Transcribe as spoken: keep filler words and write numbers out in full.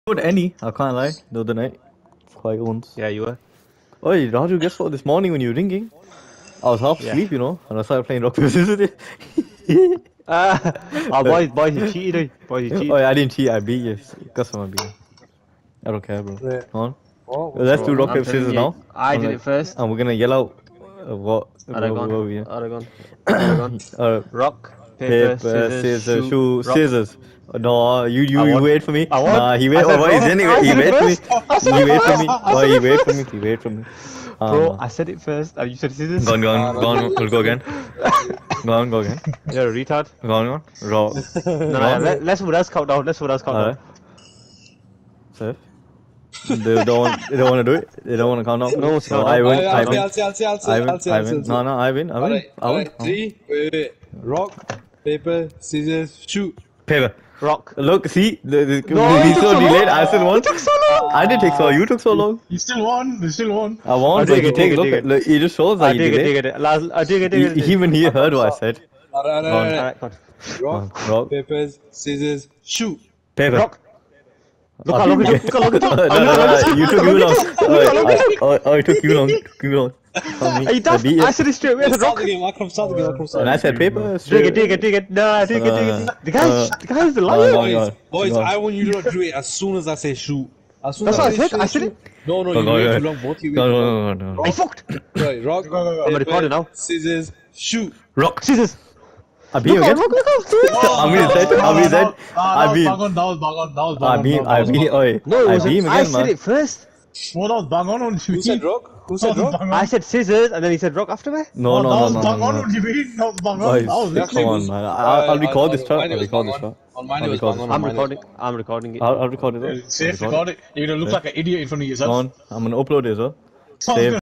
With any, I can't lie, the other night. Quite once. Yeah, you were. Oh, Raju, guess what? This morning when you were ringing, I was half Yeah. asleep, you know, and I started playing rock, paper, scissors with you. Ah, oh, boys, boys, you cheated, eh? Boys, you cheated. Oh, yeah, I didn't cheat, I beat you. Customer beat you. I don't care, bro. Yeah. Come on. Oh, Let's do Bro, rock, I'm paper, telling scissors you, now. I I'm did like- it first. And we're gonna yell out uh, what. Aragon. what we- Aragon. Aragon. Uh, Rock, paper, paper, scissors, scissors, shoe, rock. scissors. No, you you, I you won. wait for me. I won. Nah, he wait. I said Oh, wait, rock. then he, I he said it wait for me. first. I said He it wait for first. me. I Oh, said he it wait for first. me. He wait for me. Ah, Bro, no. I said it first. And you said scissors. Go on, go on, go on. We'll go again. Go on, go again. You're a retard. Go on, go on. Raw. No, no, let, let's put us count down. Let's put us count down. Alright. Safe. They don't want. They don't want to do it. They don't want to count down. No, it's so not. I win. I'll, I I'll, win. I'll say, I'll say, I'll say, I win. I'll say, I I'll say. win. No, no, I win. I win. Alright, I win. alright. Three, wait, wait. Rock, paper, scissors, shoot. Paper. Rock. Look, see, the, the, No, he's you so took so delayed. long. I still won. You took so long. I didn't take so long. You took so long. You still won. You still won. I won, I but dig you it, take dig it, look. dig at- it. Look, it just shows I that you dig it, dig delayed. it. Last, I dig it, dig it. He- Even he heard what I said. Alright, Go on. alright, Alright, come on. Rock, Rock. papers, scissors, shoot. Paper. Rock. Look Oh, how long it okay. took. Look how long it took. No, no, no, no, you took you long. Oh, oh, oh, it took you long. It took you long. Tell me. Hey, I that's, beat you. I said it straight away. I said Start rock. the game, I come start the game, I come start And the I game. said paper. Dig it, straight- dig it, dig it. Nah, dig it, dig it. dig it. The guy's, Uh, the guy's the No, liar. no, Boys, no. boys, Go on. I want you to do it as soon as I say shoot. As soon That's as what I say said, I said shoot. No, no, Go, you go, wait go. too long, both you wait No, too no, long. no, no, no. I fucked. Right, rock, Go, go, go. paper, I'm recording now. scissors, shoot. Rock. Scissors. I beat you Look out, again. look, look out. do it. I mean, that. I mean, that. I beat. That was Bagon. That was Bagon. I beat. I beat. Oi. No, it I wasn't. beat him I again, said man. it first. Well, that was Bagon on Who said rock? Who said rock? I said scissors, and then he said rock after me. No, no, that no, was no, Bagon no, no. on you mean? That was Bagon. Boys, That was come on, man. I'll, I'll record this track. I'll record this track. On mine I'll it was record bang this. on. I'm mine it was recording. I'm recording it. I'll, I'll record it. Though. Safe I'll record record it. You're gonna look like an idiot in front of it. yourself. Go on. I'm gonna upload it as well. Sounds Save. good.